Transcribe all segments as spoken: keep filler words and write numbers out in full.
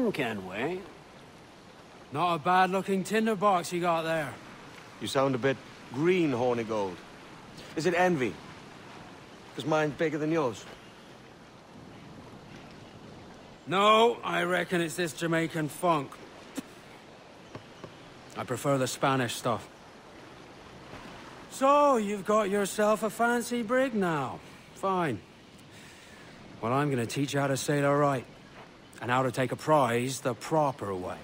pen, Kenway. Not a bad-looking tinderbox you got there. You sound a bit green, Hornigold. Is it envy? Because mine's bigger than yours. No, I reckon it's this Jamaican funk. I prefer the Spanish stuff. So, you've got yourself a fancy brig now. Fine. Well, I'm gonna teach you how to sail her right. And how to take a prize the proper way.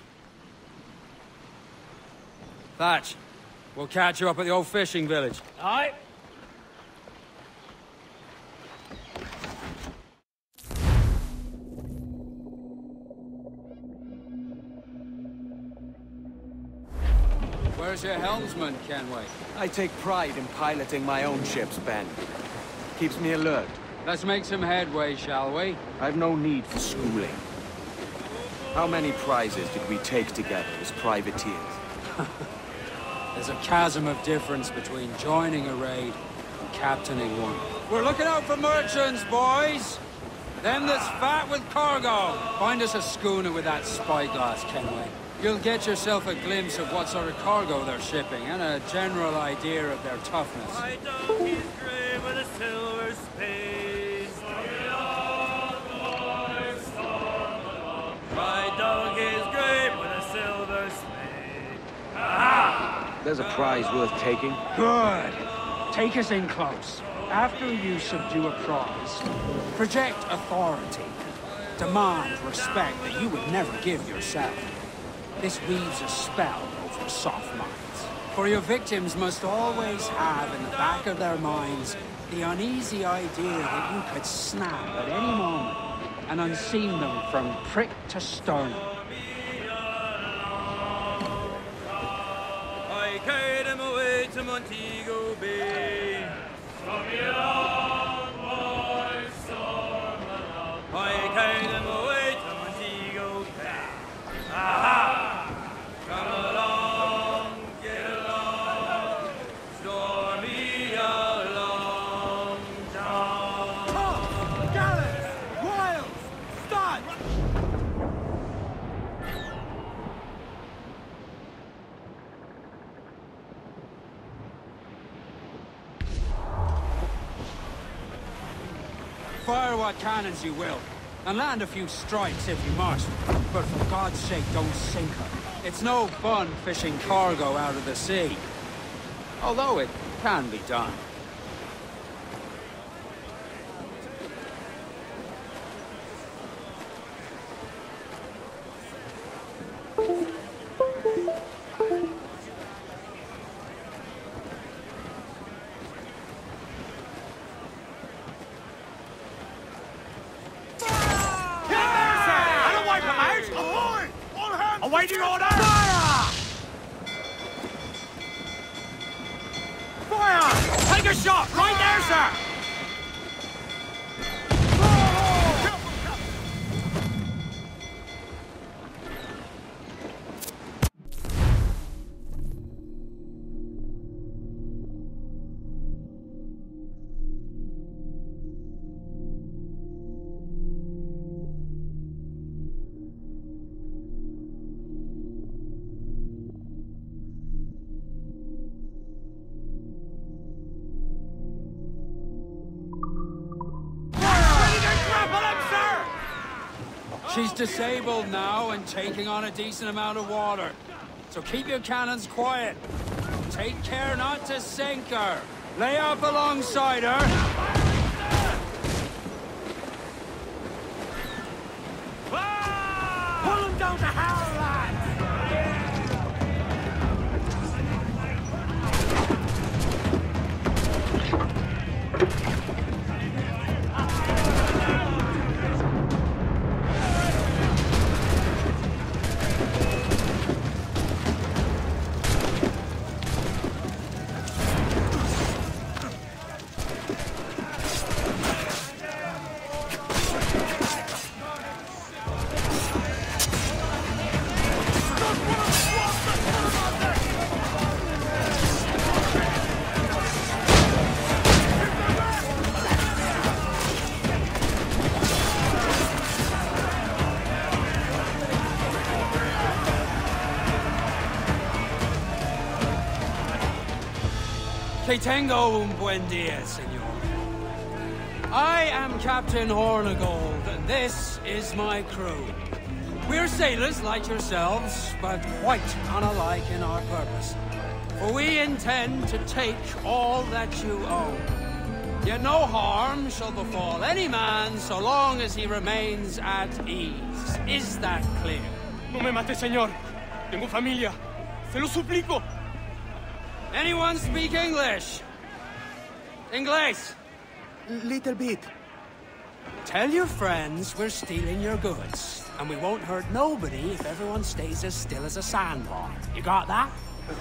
Thatch, we'll catch you up at the old fishing village. Aye. Where's your helmsman, Kenway? I take pride in piloting my own ships, Ben. Keeps me alert. Let's make some headway, shall we? I've no need for schooling. How many prizes did we take together as privateers? There's a chasm of difference between joining a raid and captaining one. We're looking out for merchants, boys! Them that's fat with cargo. Find us a schooner with that spyglass, Kenway. You'll get yourself a glimpse of what sort of cargo they're shipping and a general idea of their toughness. My dog is grey with a silver spade. My dog is grey with a silver spade. Aha! There's a prize worth taking. Good. Take us in close. After you subdue a prize, project authority. Demand respect that you would never give yourself. This weaves a spell over soft minds. For your victims must always have in the back of their minds the uneasy idea that you could snap at any moment and unseam them from prick to sternum. I carried him away to Montego Bay. I carried him away to Montego Bay. Aha! Come along, get along, store me a long john. Toss, gallants, royals, start! Fire what cannons you will, and land a few strikes if you must. But for God's sake, don't sink her. It's no fun fishing cargo out of the sea. Although it can be done. Awaiting order! Fire! Fire! Take a shot! Right there, sir! She's disabled now and taking on a decent amount of water. So keep your cannons quiet. Take care not to sink her. Lay up alongside her. Pull them down to hell, lad! Que tengo un buen dia, senor. I am Captain Hornigold, and this is my crew. We're sailors like yourselves, but quite unalike in our purpose. For we intend to take all that you own. Yet no harm shall befall any man so long as he remains at ease. Is that clear? No me mate, señor. Tengo familia. Se lo suplico. Anyone speak English? English? Little bit. Tell your friends we're stealing your goods, and we won't hurt nobody if everyone stays as still as a sandbar. You got that?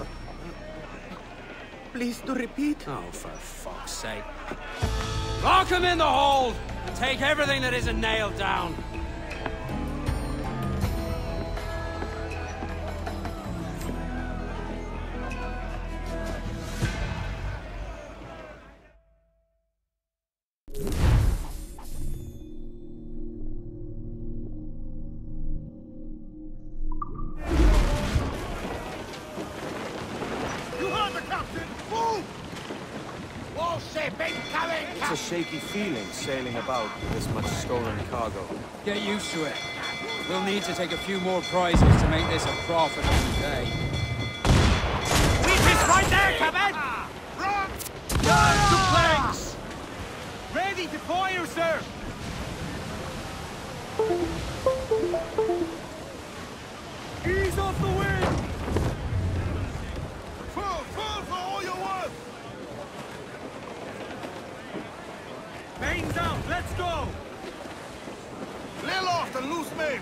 Please to repeat. Oh, for fuck's sake. Lock him in the hold, and take everything that isn't nailed down. It's a shaky feeling sailing about with this much stolen cargo. Get used to it. We'll need to take a few more prizes to make this a profitable day. Weakness right there, Captain! Run! Guard to planks! Ready to fire, sir! Ease off the wind! Full, full for all your worth! Mains out, let's go! Lay aloft and loose mains!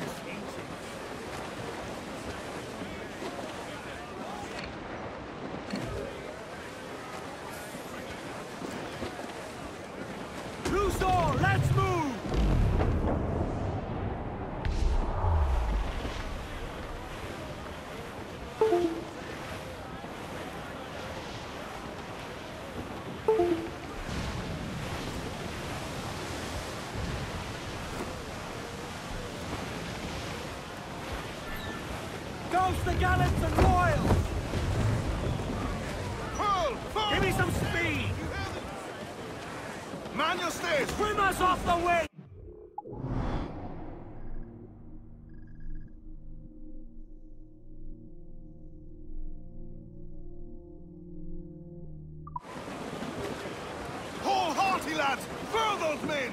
Loose all, let's move! Ghost the gallants and royals! Pull! Pull! Give me some speed! Man your stays! Swim us off the way! Haul hearty, lads! Furl those men!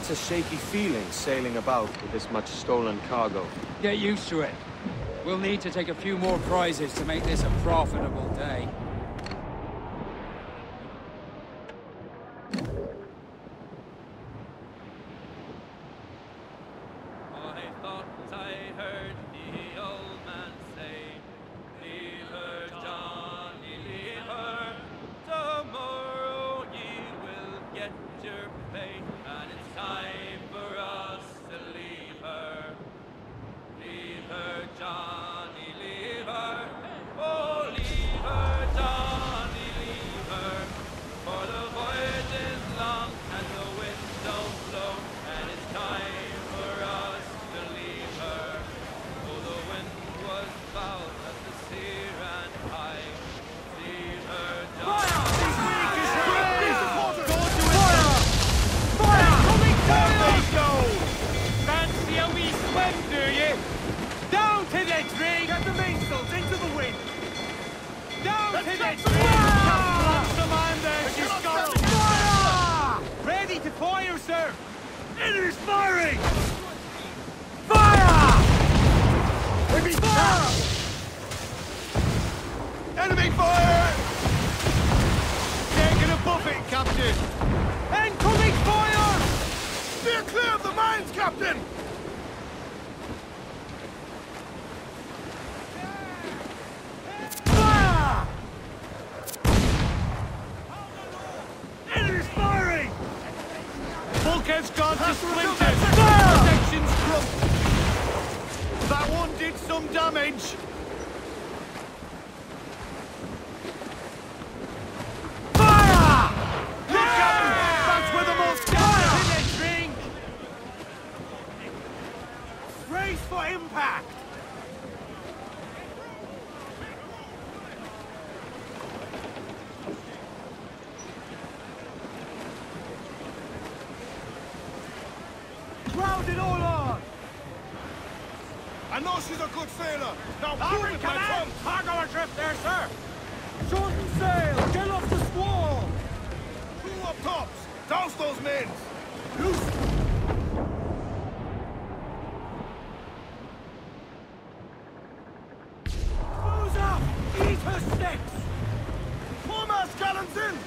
It's a shaky feeling sailing about with this much stolen cargo. Get used to it. We'll need to take a few more prizes to make this a profitable day. I thought I heard the old man say, leave her, Johnny, leave her. Tomorrow ye will get your pay, and it's time for us to leave her. Leave her, Johnny, leave her. Oh, leave her, Johnny, leave her. For the voyage is long and the wind don't blow, and it's time for us to leave her. Oh, the wind was foul as the sea ran high. Leave her, Johnny. Fancy a wee swim, do you? Down to the tree! Get the mainsails into the wind! Down to the tree! Launch the man there, she's got him! Fire! Ready to fire, sir! Enemy's firing! Fire! Enemy fire! Enemy fire! Taking a buffet, Captain! Incoming fire! Steer clear of the mines, Captain! Fire! Enemy's firing! Bulkhead's gone to splinters! Protection's crooked! That one did some damage! Fire! Look out! That's where the most fire! In a drink! Race for impact! Crowd it all on! I know she's a good sailor! Now prove it, my son! Cargo adrift there, sir! Shorten sail! Get off the squall! Two up tops! Douse those men! Loose! Booze up! Eat her sticks! Foremast gallants in!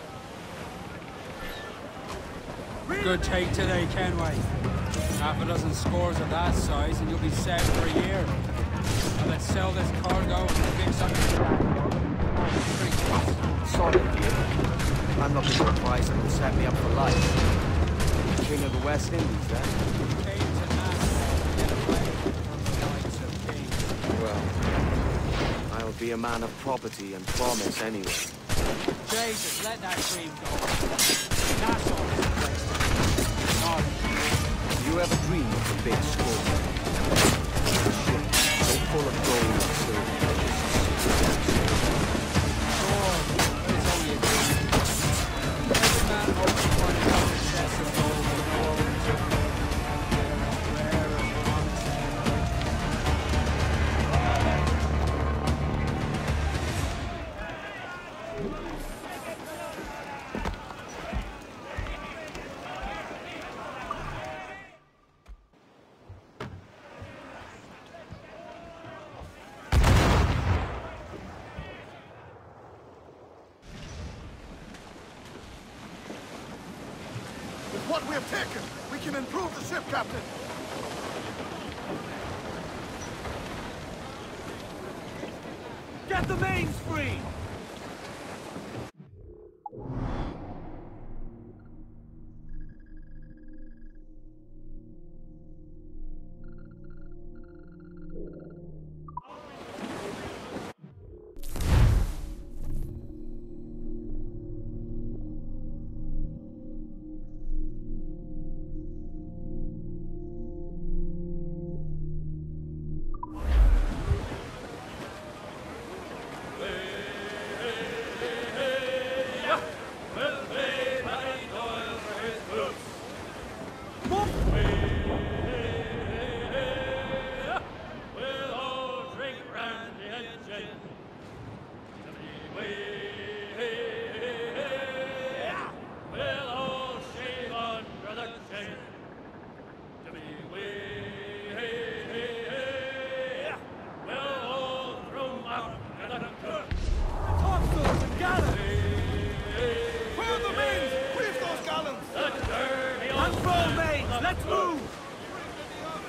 Good take today, Kenway. Half a dozen scores of that size and you'll be set for a year. Now let's sell this cargo and fix something. Sorry, dear. I'm looking for a prize that will set me up for life. King of the West Indies, then? Kings and masters get away from the likes of kings. Well, I'll be a man of property and promise anyway. Jesus, let that dream go. That's all this place. Not You ever dream of the big score? A ship so full of gold and silver. sure, it's only a dream. Every man hopes to find out success and gold and all rare and honest. With what we have taken, we can improve the ship, Captain. Get the mains free!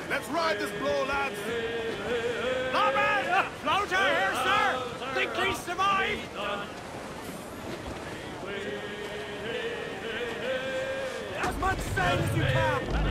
Let's ride this blow, lads! Norman! Floater here, sir! Think he survived? As much sail as you can!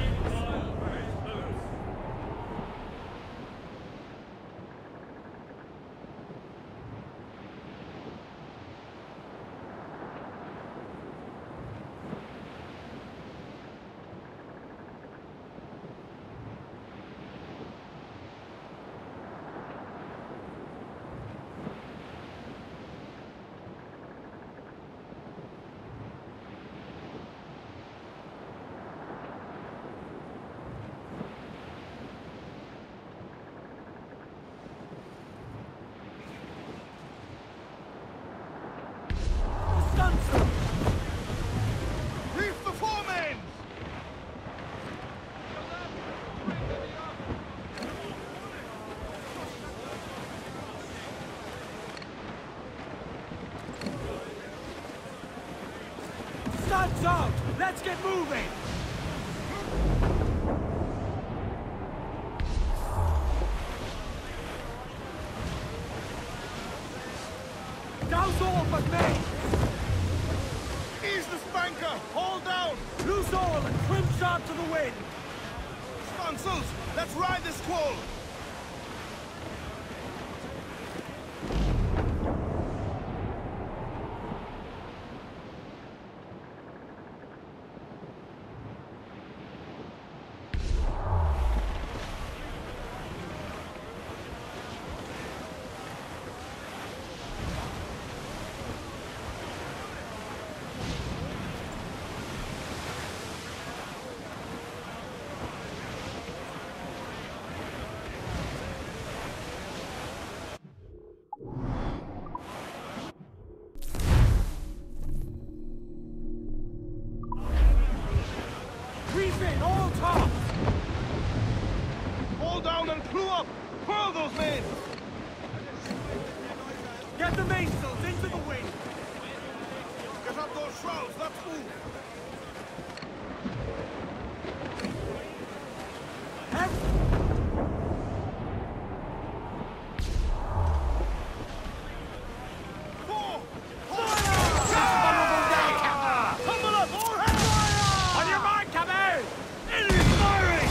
Reef the foremans! Sun's out! Let's get moving! Douse all but me! Ease the spanker! Haul down! Loose all and trim sharp to the wind! Sponsors, let's ride this squall! Reef in, all tops! Haul down and crew up! Furl those men! Get the mainsails into the wind! Get up those shrouds, let's move! Have... Four! Tumble up, all hands! Fire! On your mark, come out! Enemy firing!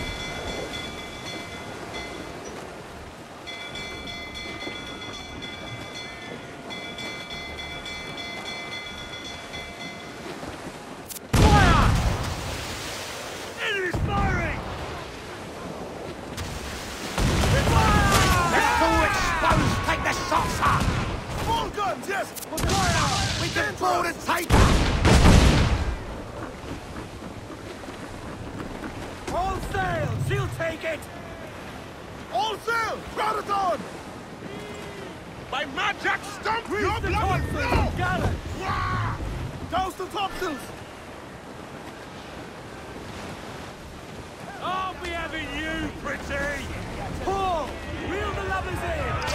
Fire! Enemy's firing! Fire! Let's go exposed! Take the shots up! Small guns, yes! We can board and take All sail! She'll take it! All sail! Crowd it on! By magic, stump Reef your the bloody topsails! now! Gallant! Wah! Douse the topsails! I'll be having you, pretty! Pull! Reel the lovers in!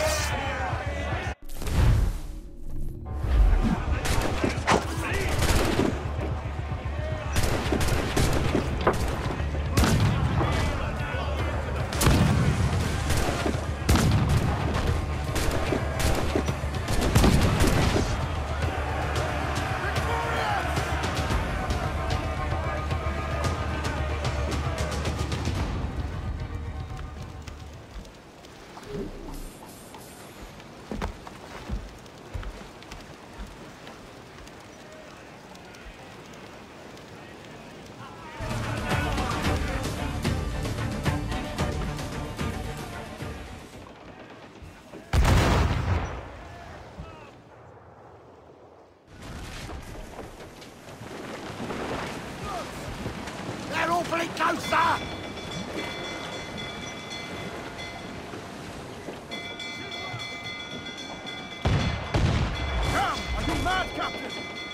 They're awfully close, sir! Come! Are you mad, Captain?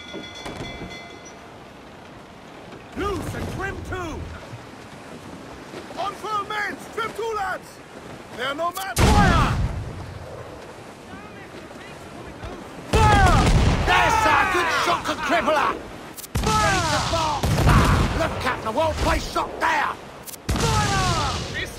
Loose and trim too! On furl mains! Trim to, lads! They are no match! Fire! Fire! There's sir! Good shot to cripple her! Ready to bark, sir! Look, Captain, a well-placed shot there! Fire! This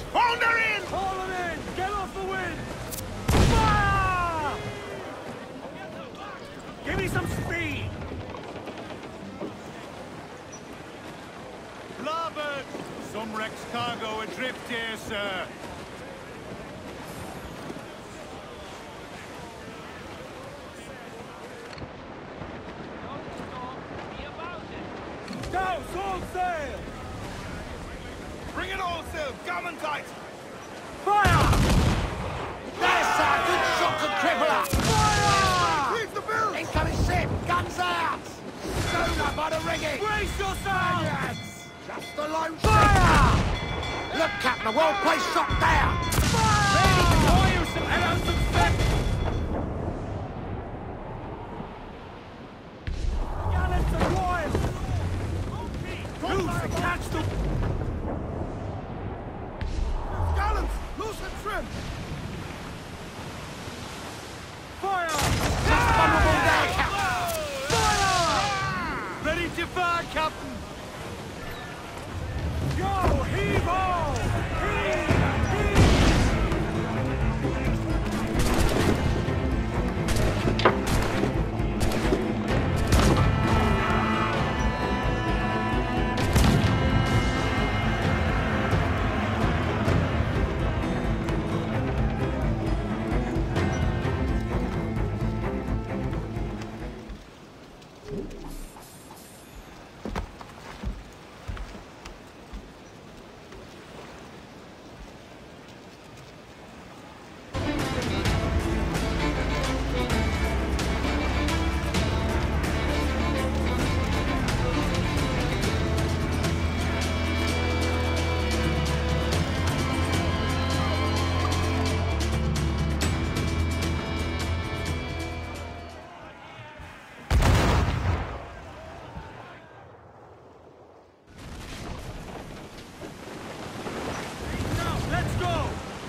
sir. Douse, all sail! Bring it all sail, gammon tight! Fire! That's a good shot to crippler! Fire! Leave the bill! Incoming ship! Guns out! Soon up by the rigging! Brace yourself! Yes! Just a lone Fire! ship! Look, Captain, a well-placed shot down! Ready to fire some and some set! Gallants are royal! Loose and catch the... Gallants, loose and trim! Fire! Vulnerable there, Captain! Fire! Ready to fire, Captain! Go, heave ho! Heave! Heave! Now, let's go!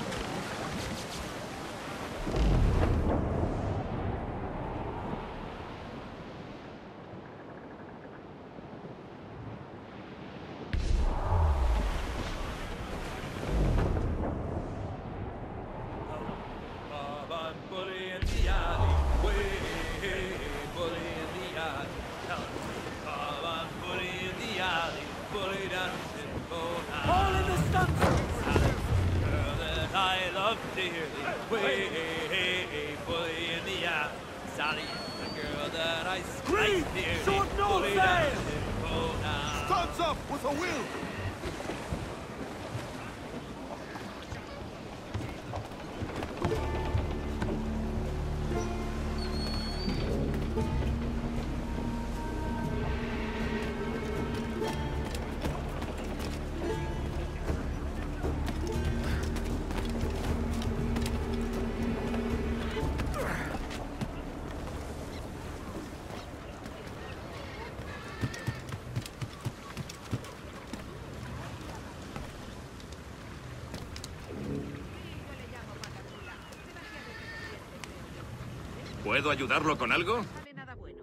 Bob, I'm bully in the alley. Way, bully in the alley. Tell him. Bob, I'm bully in the alley. Bully dancing, go now. All in the stunsail! Girl that I love dearly. Way, bully in the alley. Sally, the girl that I Green, like dearly. short north Bully sail. dancing, go now. Studs up with a will! ¿Puedo ayudarlo con algo? Sale nada bueno.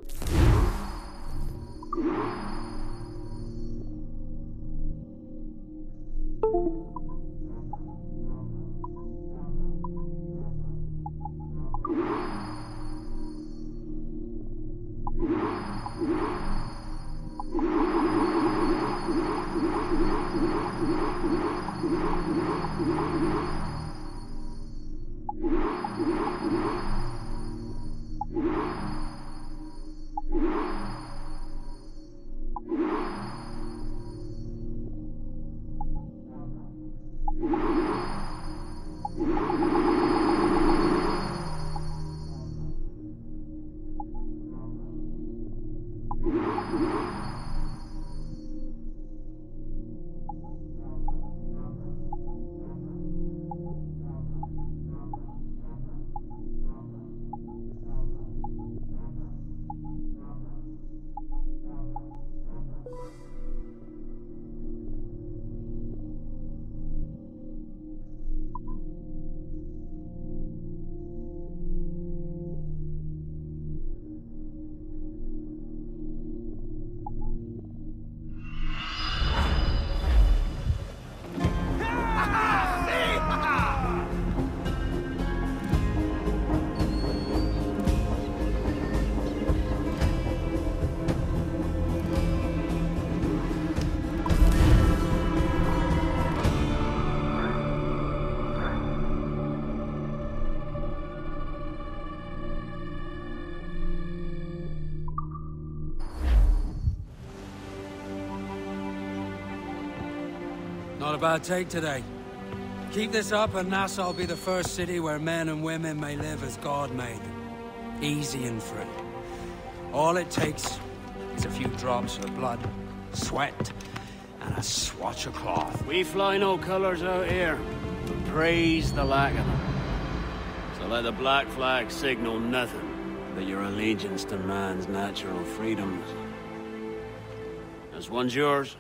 Not a bad take today. Keep this up and Nassau will be the first city where men and women may live as God made them. Easy and free. All it takes is a few drops of blood, sweat, and a swatch of cloth. We fly no colours out here, but praise the lack of them. So let the black flag signal nothing but your allegiance to man's natural freedoms. This one's yours.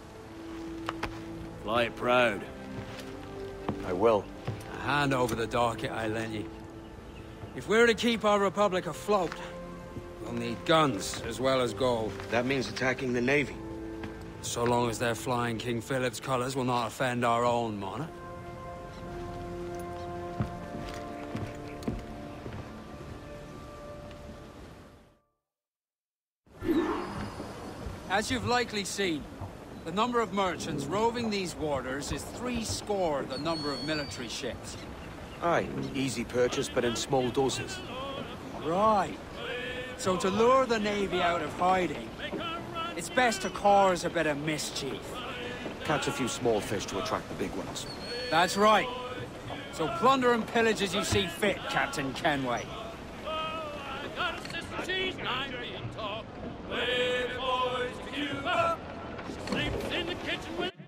Fly it proud. I will. Hand over the docket I lent you. If we're to keep our republic afloat, we'll need guns as well as gold. That means attacking the Navy. So long as they're flying King Philip's colors will not offend our own monarch. As you've likely seen, the number of merchants roving these waters is three score the number of military ships. Aye, easy purchase, but in small doses. Right. So to lure the Navy out of hiding, it's best to cause a bit of mischief. Catch a few small fish to attract the big ones. That's right. So plunder and pillage as you see fit, Captain Kenway. Sleeps in the kitchen with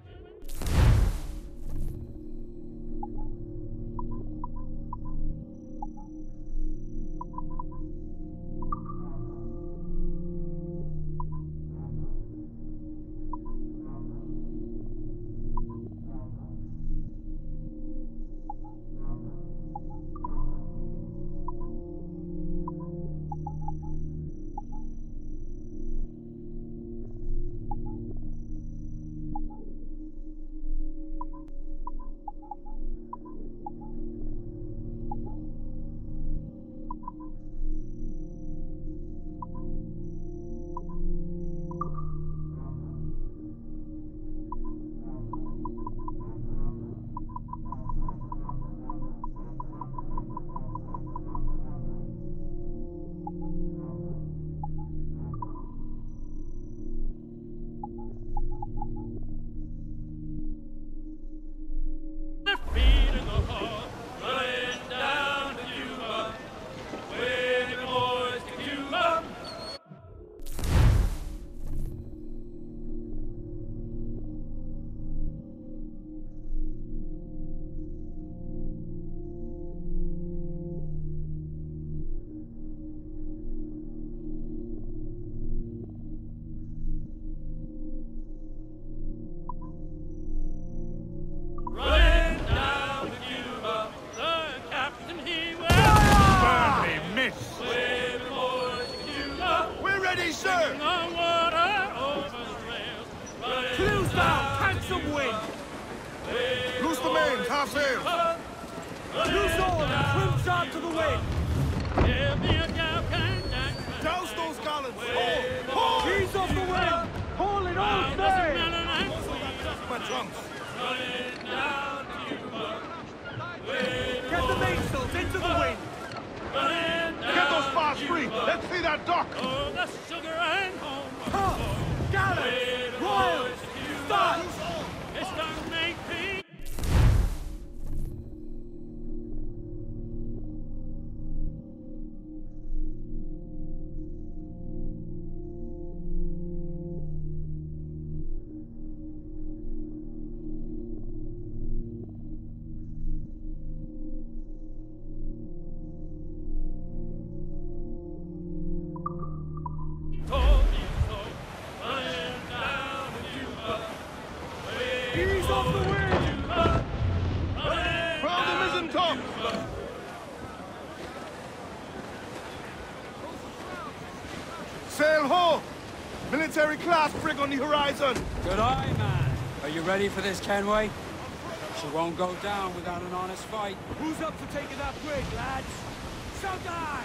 Military-class brig on the horizon! Good eye, man. Are you ready for this, Kenway? She won't go down without an honest fight. Who's up for taking that brig, lads? So die!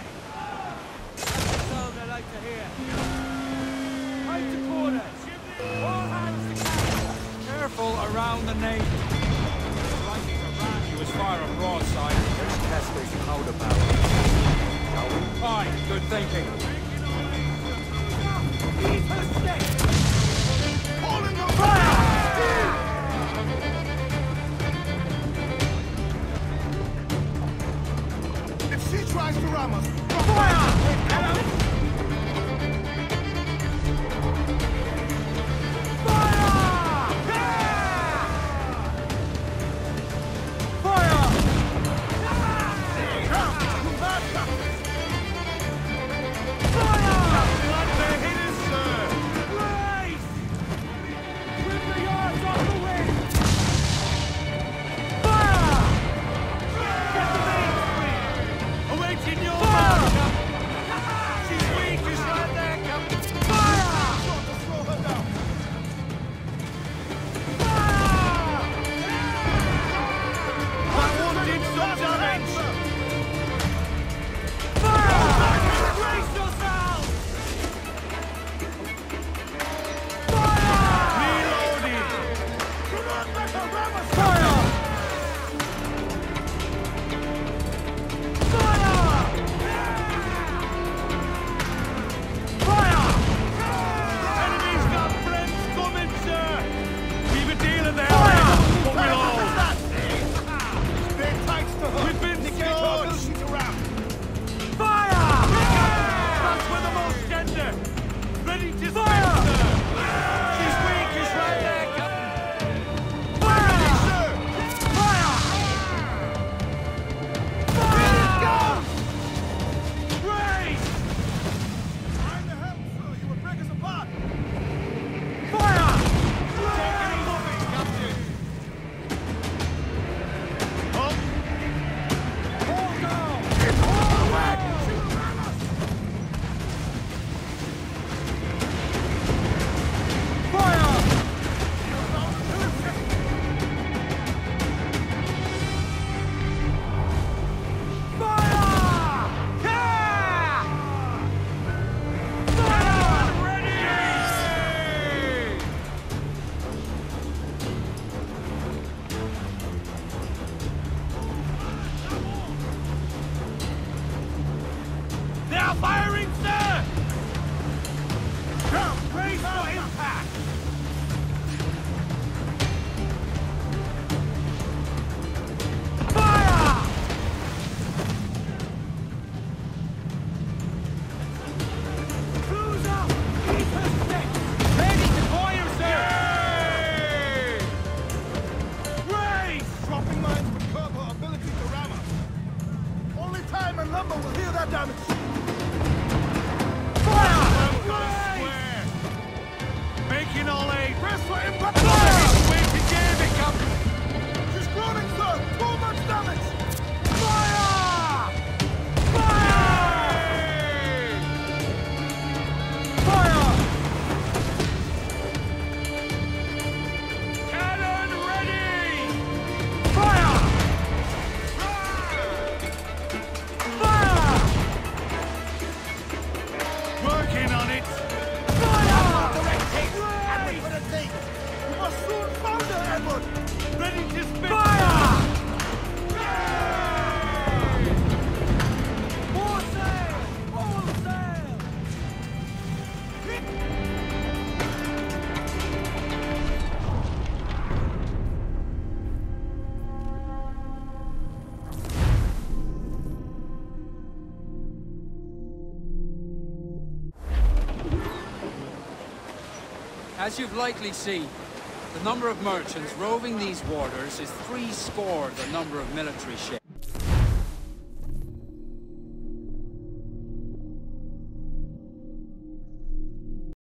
That's the sound I like to hear. Right to quarters! All hands to captain! Careful around the navy. The Vikings around you was firing broadside. Let's test this powder barrel. Fine, good thinking. Calling the fire! tries to ram us. Firing, sir! Now, brace for impact! Fire! Cruise up! Keep us set! Ready to fire, sir! Race! Dropping mines with curb our ability to ram us. Only time and lumber will heal that damage. Making all eight! Press for impact! Fire! Wait to jam it, Captain! She's crawling, sir! Too much damage! Fire! Fire! Fire! Cannon ready! Fire! Fire! Working on it! We must soon founder, Edward! Ready to spin! Fire! More sail! All sail! As you've likely seen, the number of merchants roving these waters is three score the number of military ships.